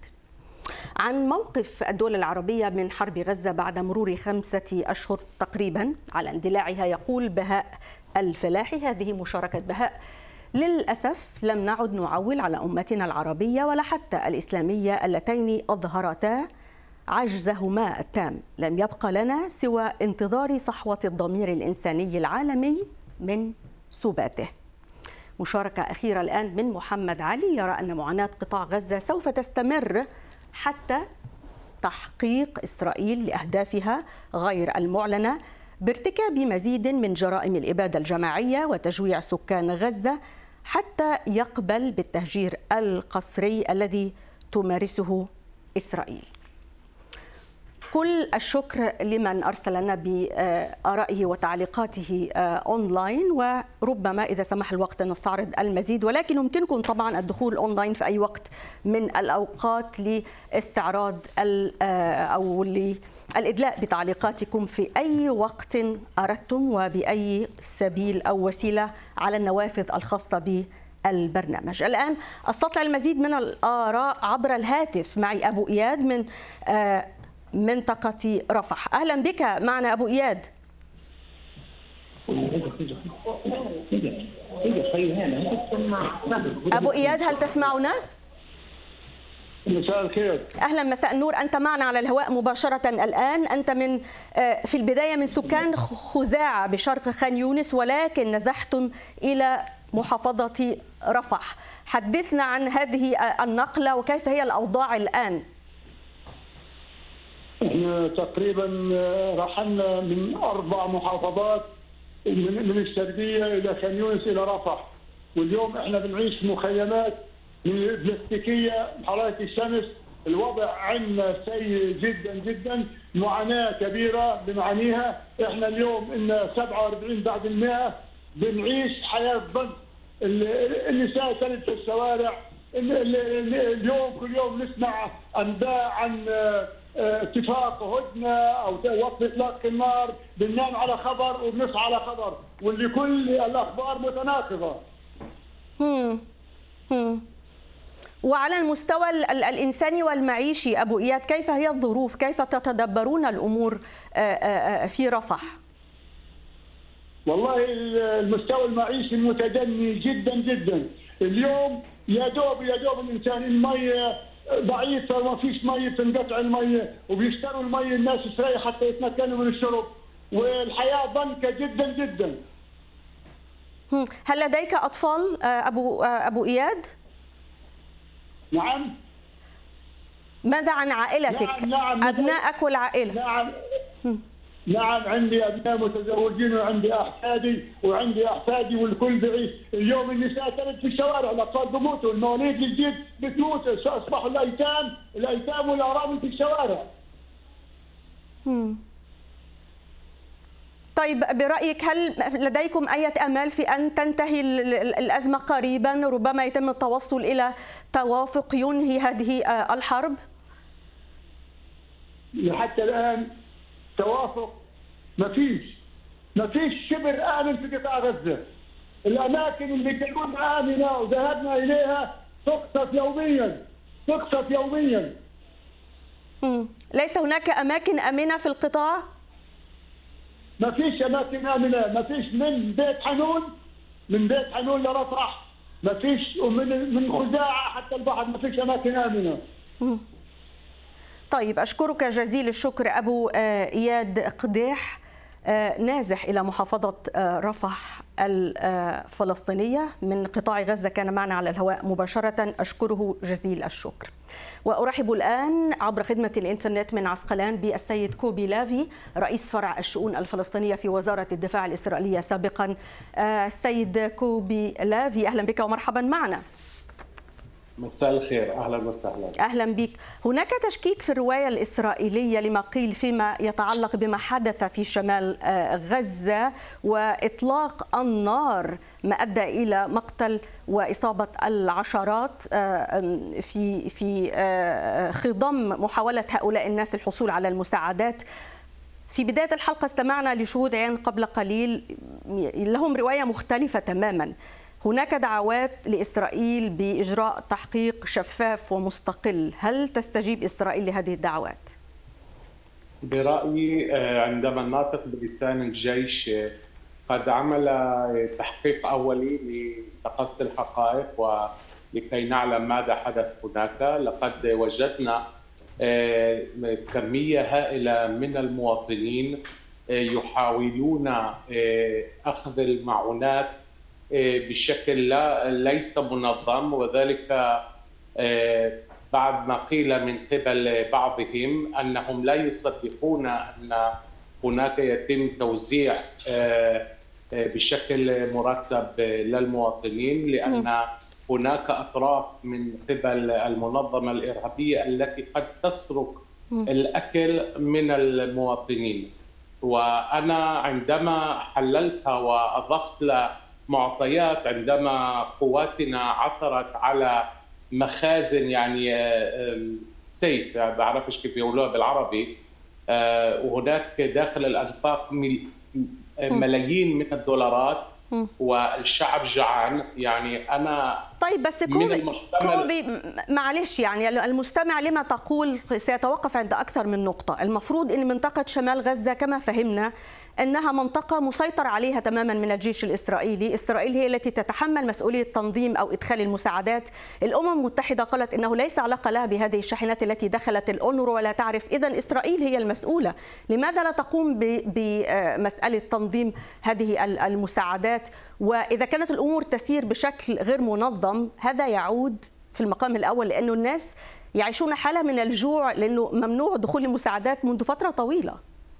عن موقف الدول العربية من حرب غزة بعد مرور خمسة أشهر تقريبا على اندلاعها يقول بهاء الفلاحي، هذه مشاركة بهاء: للأسف لم نعد نعول على أمتنا العربية ولا حتى الإسلامية اللتين أظهرتا عجزهما التام. لم يبقى لنا سوى انتظار صحوة الضمير الإنساني العالمي من سباته. مشاركة أخيرة الآن من محمد علي، يرى أن معاناة قطاع غزة سوف تستمر حتى تحقيق إسرائيل لأهدافها غير المعلنة بارتكاب مزيد من جرائم الإبادة الجماعية وتجويع سكان غزة حتى يقبل بالتهجير القسري الذي تمارسه إسرائيل. كل الشكر لمن أرسل لنا بآرائه وتعليقاته أونلاين، وربما إذا سمح الوقت نستعرض المزيد، ولكن يمكنكم طبعا الدخول أونلاين في أي وقت من الأوقات لاستعراض أو للإدلاء بتعليقاتكم في أي وقت أردتم وبأي سبيل أو وسيلة على النوافذ الخاصة بالبرنامج. الآن أستطلع المزيد من الآراء عبر الهاتف. معي أبو إياد من منطقة رفح. أهلا بك معنا أبو إياد. أبو إياد هل تسمعنا؟ مساء الخير. أهلا، مساء النور. أنت معنا على الهواء مباشرة الآن. أنت من في البداية من سكان خزاعة بشرق خان يونس، ولكن نزحتم إلى محافظة رفح. حدثنا عن هذه النقلة وكيف هي الأوضاع الآن. احنا تقريبا رحلنا من اربع محافظات من من الشرقيه الى خان يونس الى رفح، واليوم احنا بنعيش في مخيمات بلاستيكيه حراره الشمس. الوضع عندنا سيء جدا جدا، معاناه كبيره بنعانيها. احنا اليوم ان سبعة وأربعين بعد المئة بنعيش حياه ضنك. النساء تلد في الشوارع. اليوم كل يوم نسمع انباء عن اتفاق هدنه او وقف اطلاق النار، بننام على خبر وبنصحى على خبر، واللي كل الاخبار متناقضه. امم امم وعلى المستوى الانساني والمعيشي ابو اياد، كيف هي الظروف؟ كيف تتدبرون الامور في رفح؟ والله المستوى المعيشي متدني جدا جدا. اليوم يا دوب يا دوب الانسان الميه ضعيفه وما فيش ميه، تنقطع الميه وبيشتروا الميه الناس شوي حتى يتمكنوا من الشرب، والحياه ضنكه جدا جدا. هل لديك اطفال ابو ابو اياد؟ نعم. ماذا عن عائلتك؟ نعم نعم. ابنائك والعائله؟ نعم نعم عندي ابناء متزوجين وعندي احفادي وعندي احفادي والكل بعيش. اليوم النساء تلد في الشوارع، الاطفال بموتوا، المواليد الجديد بتموت، اصبحوا الايتام الايتام والارامل في الشوارع. مم. طيب برايك هل لديكم اي امال في ان تنتهي الازمه قريبا؟ ربما يتم التوصل الى توافق ينهي هذه الحرب؟ حتى الان توافق ما فيش، ما فيش شبر آمن في قطاع غزة. الأماكن اللي كنا آمنة وذهبنا إليها تقصف يوميا، تقصف يوميا. مم. ليس هناك أماكن آمنة في القطاع؟ ما فيش أماكن آمنة، ما فيش من بيت حنون من بيت حنون لرفح، ما فيش، ومن من خزاعة حتى البحر ما فيش أماكن آمنة. مم. طيب أشكرك جزيل الشكر أبو إياد قديح، نازح إلى محافظة رفح الفلسطينية من قطاع غزة، كان معنا على الهواء مباشرة. أشكره جزيل الشكر. وأرحب الآن عبر خدمة الإنترنت من عسقلان بالسيد كوبي لافي، رئيس فرع الشؤون الفلسطينية في وزارة الدفاع الإسرائيلية سابقا. السيد كوبي لافي أهلا بك ومرحبا معنا. مساء الخير، اهلا وسهلا. اهلا بك. هناك تشكيك في الروايه الاسرائيليه لما قيل فيما يتعلق بما حدث في شمال غزه واطلاق النار ما ادى الى مقتل واصابه العشرات في في خضم محاوله هؤلاء الناس الحصول على المساعدات. في بدايه الحلقه استمعنا لشهود عين قبل قليل لهم روايه مختلفه تماما. هناك دعوات لإسرائيل بإجراء تحقيق شفاف ومستقل، هل تستجيب إسرائيل لهذه الدعوات؟ برأيي عندما الناطق بلسان الجيش قد عمل تحقيق أولي لتقصي الحقائق ولكي نعلم ماذا حدث هناك، لقد وجدنا كمية هائلة من المواطنين يحاولون أخذ المعونات بشكل لا ليس منظم، وذلك بعد ما قيل من قبل بعضهم أنهم لا يصدقون أن هناك يتم توزيع بشكل مرتب للمواطنين، لأن هناك أطراف من قبل المنظمة الإرهابية التي قد تسرق الأكل من المواطنين. وأنا عندما حللتها وأضفت معطيات، عندما قواتنا عثرت على مخازن يعني سيف، ما بعرفش كيف يقولوها بالعربي، وهناك داخل الأنفاق ملايين من الدولارات والشعب جعان. يعني أنا طيب بس كوبي, كوبي معلش، يعني المستمع لما تقول سيتوقف عند أكثر من نقطة. المفروض أن منطقة شمال غزة كما فهمنا أنها منطقة مسيطر عليها تماما من الجيش الإسرائيلي. إسرائيل هي التي تتحمل مسؤولية تنظيم أو إدخال المساعدات. الأمم المتحدة قالت أنه ليس علاقة لها بهذه الشاحنات التي دخلت الأونروا ولا تعرف، إذن إسرائيل هي المسؤولة. لماذا لا تقوم بمسألة تنظيم هذه المساعدات؟ وإذا كانت الأمور تسير بشكل غير منظم، هذا يعود في المقام الأول لأنه الناس يعيشون حالة من الجوع، لأنه ممنوع دخول المساعدات منذ فترة طويلة.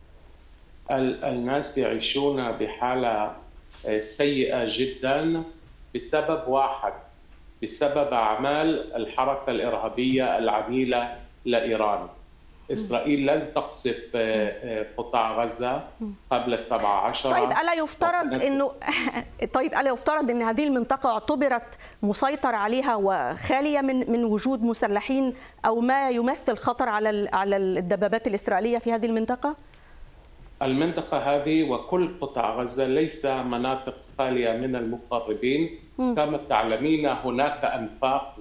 الناس يعيشون بحالة سيئة جدا بسبب واحد، بسبب أعمال الحركة الإرهابية العميلة لإيران. إسرائيل لن تقصف قطاع غزة قبل السابعة عشرة. طيب ألا يفترض إنه طيب ألا يفترض إن هذه المنطقة اعتبرت مسيطر عليها وخالية من من وجود مسلحين أو ما يمثل خطر على على الدبابات الإسرائيلية في هذه المنطقة؟ المنطقة هذه وكل قطاع غزة ليس مناطق خالية من المقربين. كما تعلمين هناك أنفاق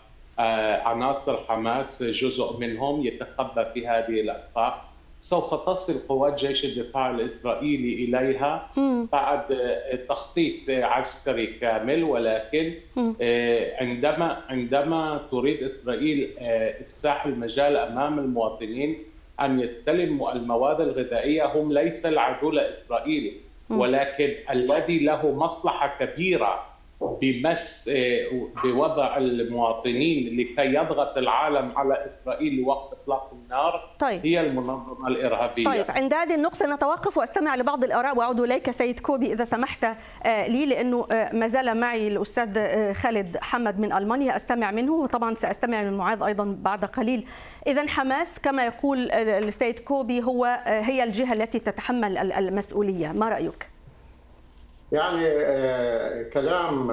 وعناصر حماس جزء منهم يتخبى في هذه الأنفاق. سوف تصل قوات جيش الدفاع الإسرائيلي إليها بعد تخطيط عسكري كامل، ولكن عندما عندما تريد إسرائيل إفساح المجال أمام المواطنين أن يستلموا المواد الغذائية، هم ليس العدو الإسرائيلي، ولكن الذي له مصلحة كبيرة بمس بوضع المواطنين لكي يضغط العالم على إسرائيل لوقف إطلاق النار. طيب. هي المنظمة الإرهابية. طيب عند هذه النقطة نتوقف واستمع لبعض الآراء وأعود إليك سيد كوبي إذا سمحت لي، لأنه ما زال معي الأستاذ خالد حمد من ألمانيا أستمع منه، وطبعا سأستمع من معاذ أيضا بعد قليل. إذا حماس كما يقول السيد كوبي هو هي الجهة التي تتحمل المسؤولية، ما رأيك؟ يعني كلام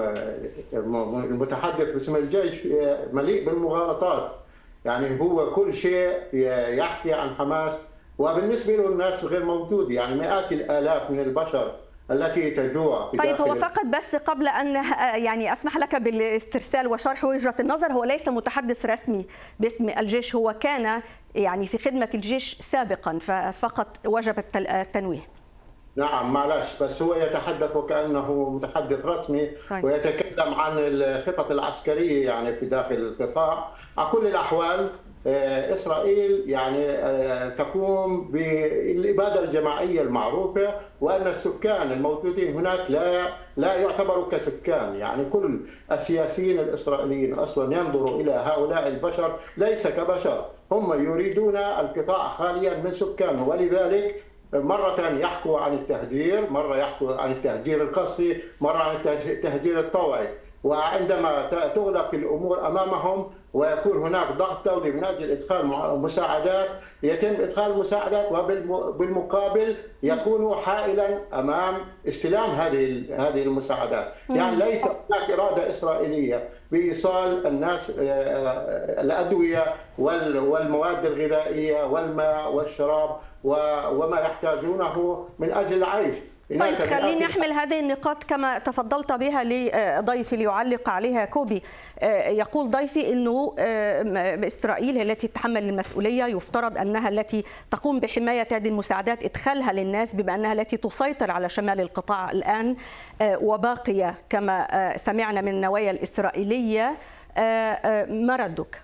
المتحدث باسم الجيش مليء بالمغالطات. يعني هو كل شيء يحكي عن حماس، وبالنسبة له الناس غير موجود، يعني مئات الآلاف من البشر التي تجوع في طيب داخل. هو فقط بس قبل أن يعني أسمح لك بالاسترسال وشرح وجهة النظر، هو ليس متحدث رسمي باسم الجيش، هو كان يعني في خدمة الجيش سابقا، ففقط وجب التنويه. نعم معلش، بس هو يتحدث وكأنه متحدث رسمي. طيب. ويتكلم عن الخطط العسكرية يعني في داخل القطاع. على كل الأحوال إسرائيل يعني تقوم بالإبادة الجماعية المعروفة، وأن السكان الموجودين هناك لا لا يعتبروا كسكان. يعني كل السياسيين الإسرائيليين أصلا ينظروا إلى هؤلاء البشر ليس كبشر، هم يريدون القطاع خاليا من سكانه، ولذلك مرة يحكوا عن التهجير، مرة يحكوا عن التهجير القسري، مرة عن التهجير الطوعي. وعندما تغلق الأمور أمامهم ويكون هناك ضغط دولي من أجل إدخال مساعدات، يتم إدخال المساعدات، وبالمقابل يكون حائلا أمام استلام هذه هذه المساعدات. يعني ليس هناك إرادة إسرائيلية بإيصال الناس الأدوية والمواد الغذائية والماء والشراب وما يحتاجونه من أجل العيش. طيب خليني أحمل هذه النقاط كما تفضلت بها لضيفي ليعلق عليها. كوبي، يقول ضيفي أنه إسرائيل هي التي تتحمل المسؤولية، يفترض أنها التي تقوم بحماية هذه المساعدات، إدخالها للناس، بما أنها التي تسيطر على شمال القطاع الآن وباقية كما سمعنا من النوايا الإسرائيلية. ما ردك؟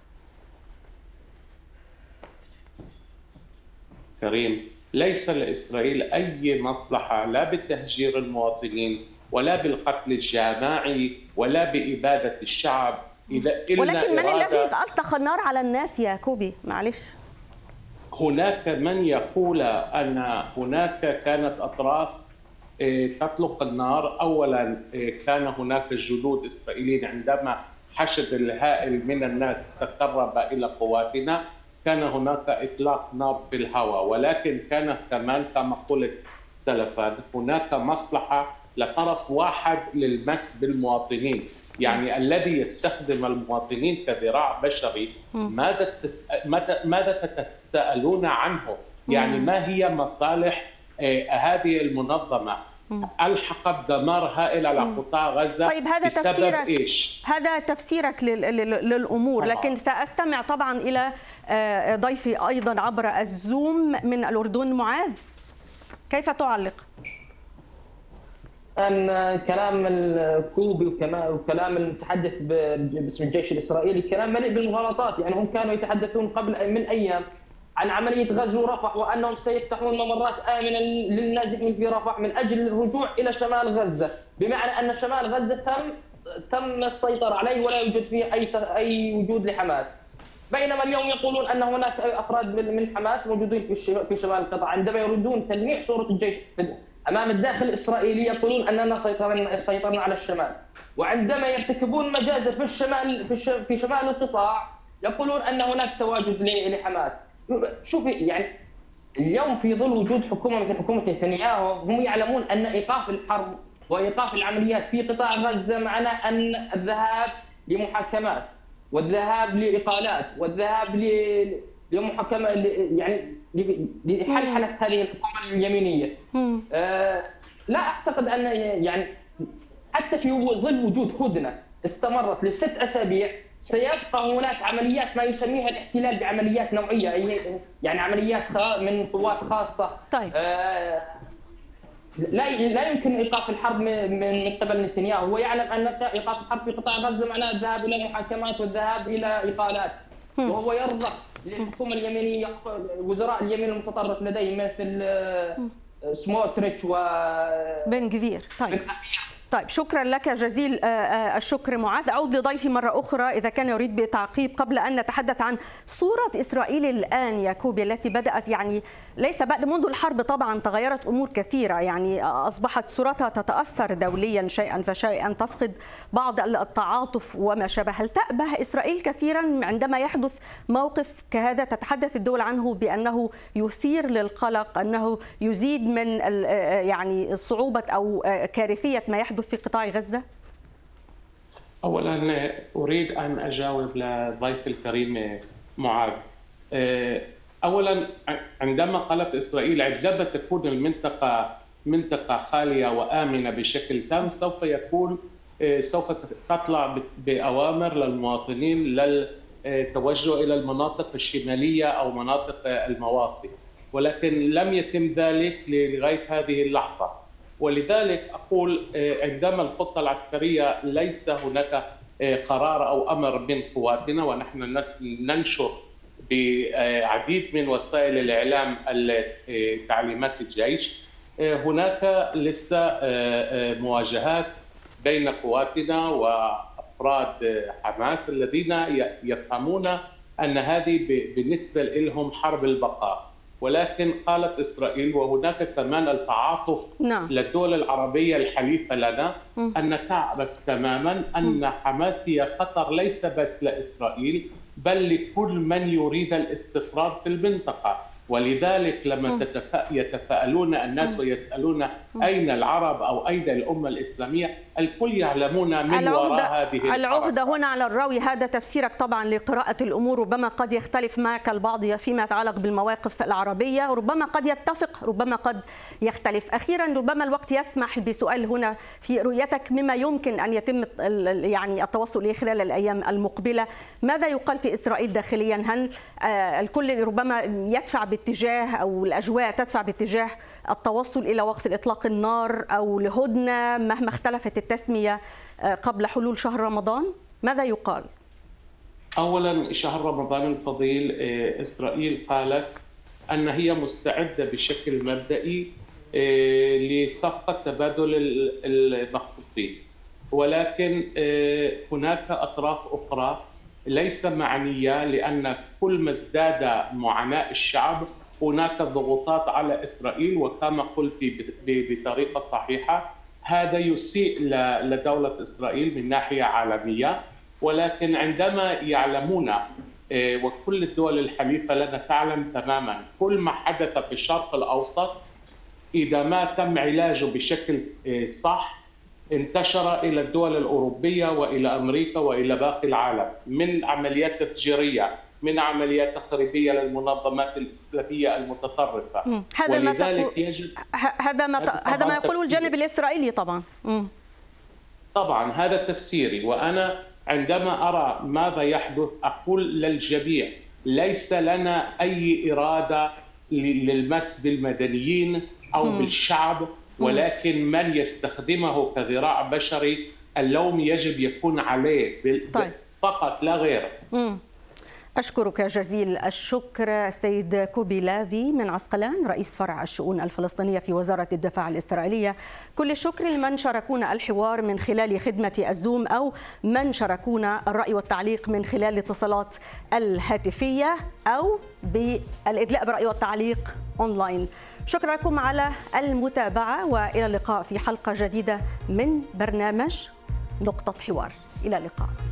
كريم، ليس لإسرائيل أي مصلحة لا بتهجير المواطنين ولا بالقتل الجماعي ولا بإبادة الشعب. إلا ولكن من الذي أطلق النار على الناس يا كوبي؟ معلش. هناك من يقول أن هناك كانت أطراف تطلق النار. أولا كان هناك جنود إسرائيليين عندما حشد الهائل من الناس تقرب إلى قواتنا كان هناك إطلاق نار في الهواء، ولكن كانت كمان كما قلت سلفا هناك مصلحة لطرف واحد للمس بالمواطنين، يعني الذي يستخدم المواطنين كذراع بشري. ماذا تس... ماذا تتساءلون عنه؟ يعني ما هي مصالح آه هذه المنظمة؟ ألحقت دمار هائل على قطاع غزة. طيب هذا تفسيرك إيش؟ هذا تفسيرك للأمور، لكن سأستمع طبعا إلى ضيفي أيضا عبر الزوم من الأردن. معاذ، كيف تعلق؟ أن كلام الكوبي وكلام المتحدث باسم الجيش الإسرائيلي كلام مليء بالمغالطات. يعني هم كانوا يتحدثون قبل من أيام عن عملية غزو رفح وأنهم سيفتحون ممرات آمنة للنازحين في رفح من أجل الرجوع إلى شمال غزة، بمعنى أن شمال غزة تم تم السيطرة عليه ولا يوجد فيه أي أي وجود لحماس. بينما اليوم يقولون أن هناك أفراد من حماس موجودين في في شمال القطاع. عندما يريدون تلميح صورة الجيش أمام الداخل الإسرائيلي يقولون أننا سيطرنا سيطرنا على الشمال، وعندما يرتكبون مجازر في الشمال في شمال القطاع يقولون أن هناك تواجد لحماس. شوفي، يعني اليوم في ظل وجود حكومة مثل حكومة نتنياهو هم يعلمون أن إيقاف الحرب وإيقاف العمليات في قطاع غزة معناه أن الذهاب لمحاكمات والذهاب لإقالات والذهاب لمحاكمة يعني لحلحلة هذه الحكومة اليمينية. آه لا أعتقد أن يعني حتى في ظل وجود هدنة استمرت لست أسابيع سيبقى هناك عمليات ما يسميها الاحتلال بعمليات نوعية، يعني عمليات من قوات خاصة. طيب. آه لا لا يمكن ايقاف الحرب من قبل نتنياهو. هو يعلم ان ايقاف الحرب في قطاع غزه معناه الذهاب الى محاكمات والذهاب الى اقالات، وهو يرضى للحكومه اليمينيه وزراء اليمين المتطرف لديه مثل سموتريتش و بن غفير. طيب طيب شكرا لك جزيل الشكر معاذ. أعود لضيفي مرة أخرى إذا كان يريد بتعقيب قبل أن نتحدث عن صورة إسرائيل الآن يا كوبي التي بدأت، يعني ليس بعد منذ الحرب طبعا تغيرت أمور كثيرة، يعني أصبحت صورتها تتأثر دوليا شيئا فشيئا، تفقد بعض التعاطف وما شابه. هل تأبه إسرائيل كثيرا عندما يحدث موقف كهذا تتحدث الدول عنه بأنه يثير للقلق، أنه يزيد من يعني صعوبة أو كارثية ما يحدث في قطاع غزة؟ أولا أريد أن أجاوب لضيف الكريم معاذ. أولا عندما قالت إسرائيل عندما تكون المنطقة منطقة خالية وآمنة بشكل تام سوف يكون سوف تطلع بأوامر للمواطنين للتوجه إلى المناطق الشمالية أو مناطق المواصي، ولكن لم يتم ذلك لغاية هذه اللحظة. ولذلك أقول عندما الخطة العسكرية ليس هناك قرار أو أمر من قواتنا، ونحن ننشر بعديد من وسائل الإعلام تعليمات الجيش، هناك لسه مواجهات بين قواتنا وأفراد حماس الذين يفهمون أن هذه بالنسبة لهم حرب البقاء. ولكن قالت إسرائيل وهناك كمان التعاطف نعم. للدول العربية الحليفة لنا م. أن تعرف تماما أن م. حماس هي خطر ليس بس لإسرائيل بل لكل من يريد الاستقرار في المنطقة. ولذلك لما يتفاءلون الناس ويسألون أين العرب أو أين الأمة الإسلامية، الكل يعلمون من وراء هذه العهدة هنا على الراوي. هذا تفسيرك طبعا لقراءة الأمور، ربما قد يختلف معك البعض فيما يتعلق بالمواقف العربية، ربما قد يتفق ربما قد يختلف. أخيرا ربما الوقت يسمح بسؤال هنا في رؤيتك مما يمكن أن يتم يعني التوصل إليه خلال الأيام المقبلة. ماذا يقال في إسرائيل داخليا؟ هل الكل ربما يدفع باتجاه أو الأجواء تدفع باتجاه التوصل إلى وقف إطلاق النار أو لهدنة مهما اختلفت التسمية قبل حلول شهر رمضان؟ ماذا يقال؟ أولا شهر رمضان الفضيل إسرائيل قالت أن هي مستعدة بشكل مبدئي لصفقة تبادل المخطوطين، ولكن هناك أطراف أخرى ليس معنية، لأن كل ما ازداد معاناة الشعب هناك ضغوطات على إسرائيل، وكما قلت بطريقة صحيحة هذا يسيء لدولة إسرائيل من ناحية عالمية. ولكن عندما يعلمون وكل الدول الحليفة لنا تعلم تماما كل ما حدث في الشرق الأوسط إذا ما تم علاجه بشكل صح انتشر إلى الدول الأوروبية وإلى أمريكا وإلى باقي العالم، من عمليات تفجيرية، من عمليات تخريبية للمنظمات الإسلامية المتطرفة. هذا ما تقول يجب هذا ما ت... هذا ما يقوله الجانب الإسرائيلي طبعا. مم. طبعا هذا تفسيري، وأنا عندما أرى ماذا يحدث أقول للجميع ليس لنا أي إرادة للمس بالمدنيين أو مم. بالشعب، ولكن من يستخدمه كذراع بشري اللوم يجب يكون عليه طيب. فقط لا غير. مم. أشكرك جزيل الشكر السيد كوبي لافي من عسقلان، رئيس فرع الشؤون الفلسطينية في وزارة الدفاع الإسرائيلية. كل الشكر لمن شاركونا الحوار من خلال خدمة الزوم أو من شاركونا الرأي والتعليق من خلال الاتصالات الهاتفية أو بالإدلاء برأي والتعليق أونلاين. شكرا لكم على المتابعة، وإلى اللقاء في حلقة جديدة من برنامج نقطة حوار. إلى اللقاء.